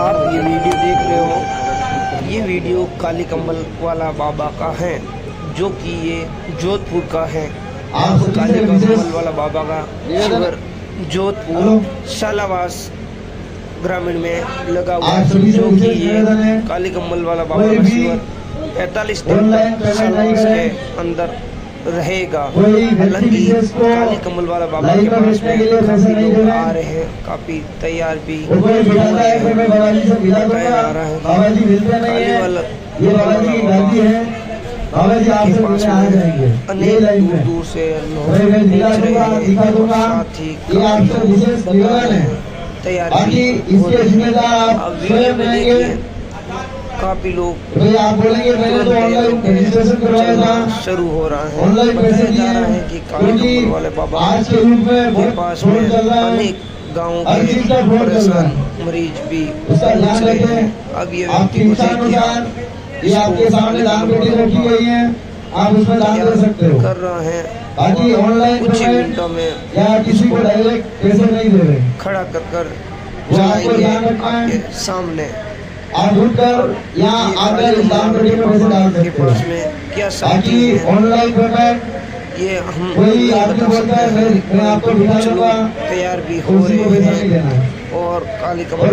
आप ये वीडियो देख रहे हो, ये वीडियो काली कम्बल वाला बाबा का है, जो कि ये जोधपुर का है। काली कम्बल वाला बाबा का शिविर जोधपुर शालावास ग्रामीण में लगा हुआ है, जो कि ये काली कम्बल वाला बाबा का शिविर 45 दिन तक शालावास के अंदर रहेगा। हालांकि काली कम्बल वाला बाबा के पास में काफी लोग आ रहे हैं, काफी तैयार भी हो रहे हैं। बताया जा रहा है काली वाला बाबा के पास में अनेक दूर दूर से लोग पहुंच रहे हैं, साथ ही तैयारी हो रही है। अब वीडियो में देखिए काफी लोग शुरू हो रहा है। बताया जा रहा है कि काली कम्बल वाले बाबा के पास में अनेक गाँव के परेशान मरीज भी पहुंच रहे हैं। अब ये व्यक्ति को ये आपके सामने दान पेटी रखी गई है, आप उसमें दान दे सकते हो। कर रहा है बाकी ऑनलाइन कुछ ही मिनटों में या किसी को डायरेक्ट पैसे नहीं दे रहे, खड़ा कर जाएंगे आपके सामने। आप उठकर यहाँ आकर दान पेटी में पैसे डाल सकते हो। क्या बाकी ऑनलाइन पेमेंट ये हम कोई आदमी बोलता है मैं आपको बिठा लूंगा, तैयार भी हो रहे हैं और काली कम्बल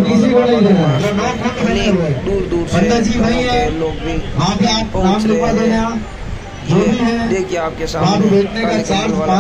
दूर दूर से लोग भी पहुंच रहे हैं। ये देखिए आपके सामने काली कम्बल वाला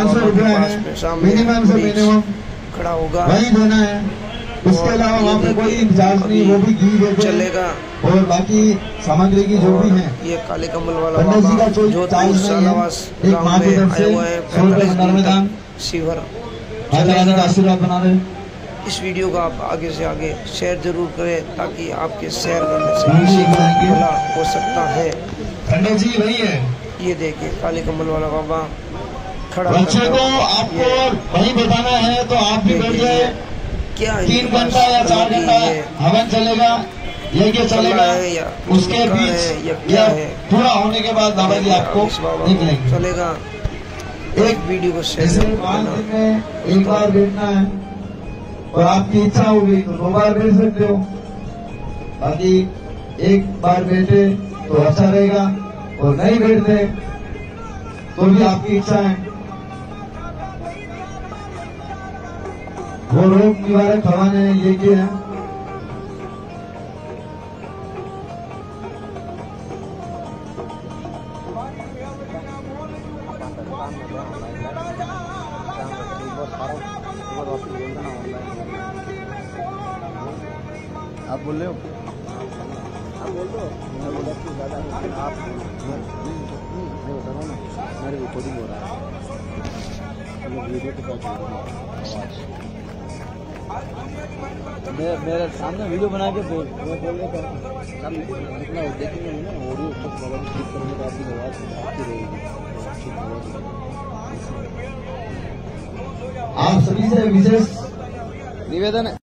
सामने खड़ा होगा, उसके अलावा वहाँ पे कोई इंचार्ज नहीं, वो भी घी चलेगा और बाकी सामग्री की जो भी है। ये काली कम्बल वाला बाबा जोधपुर शालावास गाँव में आए हुए हैं। 45 दिन तक शिविर चलेगा। आशीर्वाद बना रहे। इस वीडियो को आप आगे से आगे शेयर जरूर करें, ताकि आपके शेयर करने से किसी का भला हो सकता है। पंडित जी वही है, ये देखिए काली कम्बल वाला बाबा खड़ा बच्चे को आपको वही बताना है तो आप भी बैठ जाए। क्या 3 घंटा या 4 घंटा हवन चलेगा, लेके चलेगा। उसके बीच या पूरा होने के बाद बाबा जी आपको निकलेंगे। चलेगा। एक वीडियो को शेयर में 5 दिन में एक बार बैठना है और आपकी इच्छा होगी तो 2 बार बैठ सकते हो। बाकी एक बार बैठे तो अच्छा रहेगा और नहीं बैठते तो भी आपकी इच्छा है। वो रोग निवारक हवाने लेके हैं। आप बोल रहे हो, आप बोल दो। मैं बोला कि दादा आप मैं बता रहा हूँ ना, मेरे रिकॉर्डिंग हो रहा है, वीडियो के साथ मेरे सामने वीडियो बना के बोल रहे जितना देखेंगे ना ऑडियो तो क्लिक करने का आपकी आवाज़ आपकी रहेगी। आप सभी से विशेष निवेदन है।